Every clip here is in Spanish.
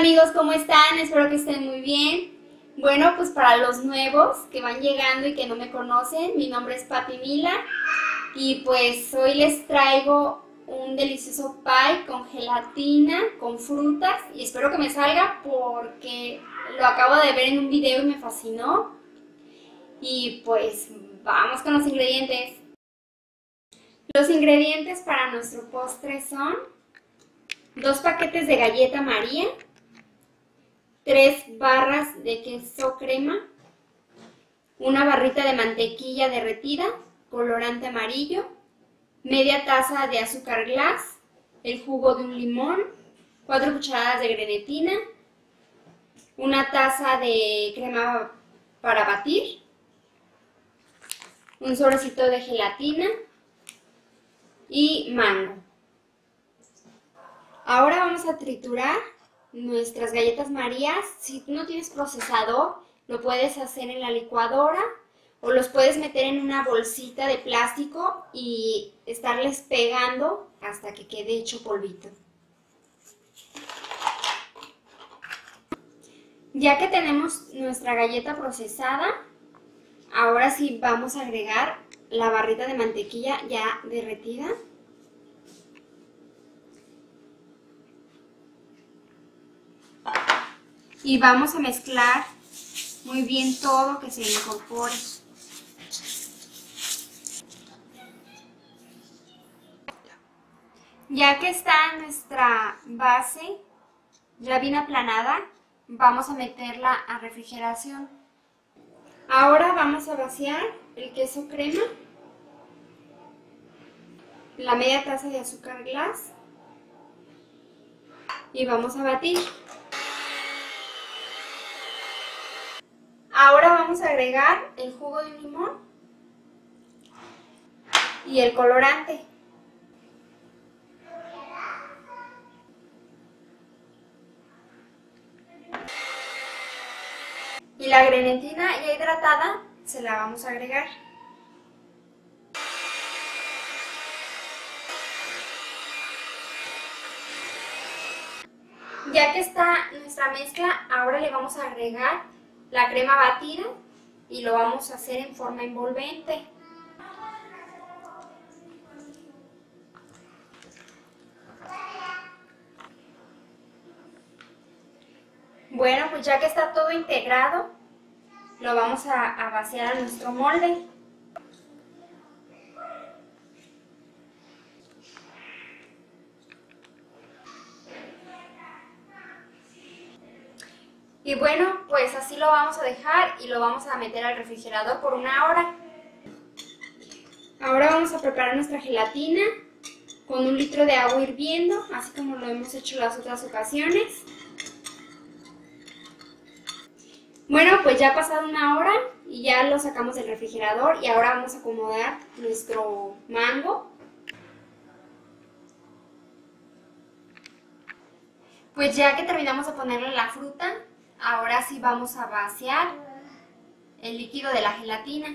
amigos, ¿cómo están? Espero que estén muy bien. Bueno, pues para los nuevos que van llegando y que no me conocen, mi nombre es Pati Mila y pues hoy les traigo un delicioso pie con gelatina, con frutas y espero que me salga porque lo acabo de ver en un video y me fascinó. Y pues vamos con los ingredientes. Los ingredientes para nuestro postre son 2 paquetes de galleta María, 3 barras de queso crema, una barrita de mantequilla derretida, colorante amarillo, media taza de azúcar glass, el jugo de un limón, 4 cucharadas de grenetina, una taza de crema para batir, un sobrecito de gelatina y mango. Ahora vamos a triturar nuestras galletas Marías. Si no tienes procesador, lo puedes hacer en la licuadora o los puedes meter en una bolsita de plástico y estarles pegando hasta que quede hecho polvito. Ya que tenemos nuestra galleta procesada, ahora sí vamos a agregar la barrita de mantequilla ya derretida. Y vamos a mezclar muy bien todo, que se incorpore. Ya que está nuestra base ya bien aplanada, vamos a meterla a refrigeración. Ahora vamos a vaciar el queso crema, la media taza de azúcar glass y vamos a batir. Ahora vamos a agregar el jugo de un limón y el colorante. Y la grenetina ya hidratada se la vamos a agregar. Ya que está nuestra mezcla, ahora le vamos a agregar la crema batida y lo vamos a hacer en forma envolvente. Bueno, pues ya que está todo integrado, lo vamos a vaciar a nuestro molde. Y bueno, pues así lo vamos a dejar y lo vamos a meter al refrigerador por 1 hora. Ahora vamos a preparar nuestra gelatina con 1 litro de agua hirviendo, así como lo hemos hecho las otras ocasiones. Bueno, pues ya ha pasado 1 hora y ya lo sacamos del refrigerador y ahora vamos a acomodar nuestro mango. Pues ya que terminamos de ponerle la fruta, ahora sí vamos a vaciar el líquido de la gelatina.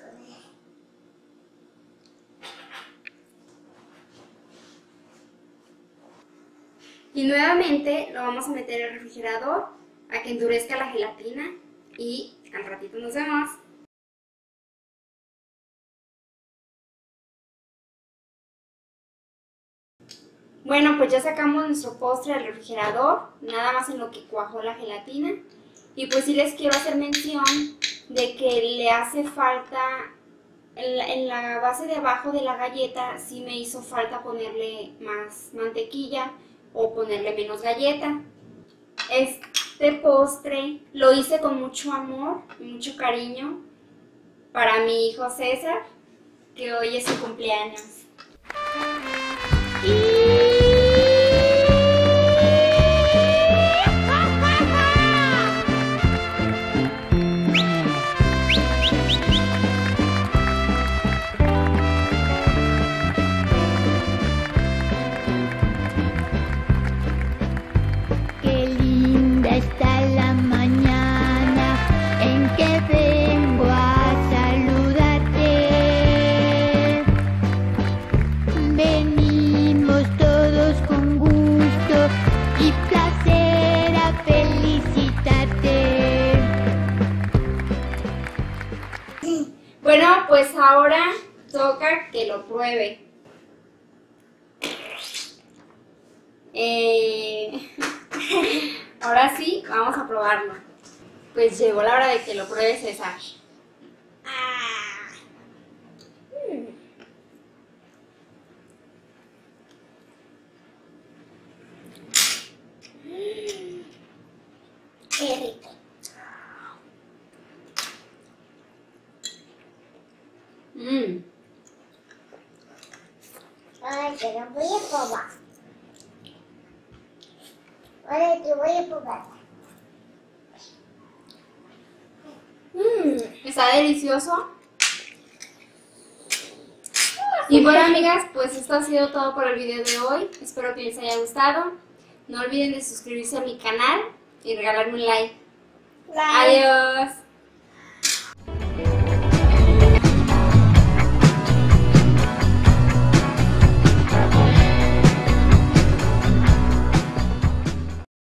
Y nuevamente lo vamos a meter al refrigerador a que endurezca la gelatina y al ratito nos vemos. Bueno, pues ya sacamos nuestro postre del refrigerador, nada más en lo que cuajó la gelatina. Y pues sí les quiero hacer mención de que le hace falta, en la base de abajo de la galleta sí me hizo falta ponerle más mantequilla o ponerle menos galleta. Este postre lo hice con mucho amor y mucho cariño para mi hijo César, que hoy es su cumpleaños. Está la mañana en que vengo a saludarte. Venimos Bueno, pues ahora toca que lo pruebe. Ahora sí, vamos a probarlo. Pues llegó la hora de que lo pruebe César. Qué rico. Ahora te lo voy a probar. Ahora te voy a probar. Está delicioso. Y bueno, amigas, pues esto ha sido todo por el video de hoy. Espero que les haya gustado. No olviden de suscribirse a mi canal y regalarme un like. Bye. Adiós.